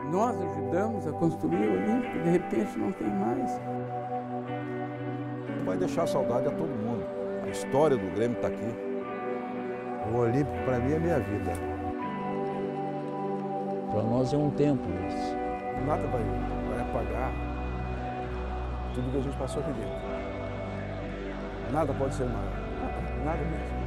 Nós ajudamos a construir o Olímpico, de repente não tem mais. Vai deixar saudade a todo mundo. A história do Grêmio está aqui. O Olímpico, para mim, é minha vida. Para nós é um templo isso. Nada vai apagar tudo que a gente passou aqui dentro. Nada pode ser maior. Nada mesmo.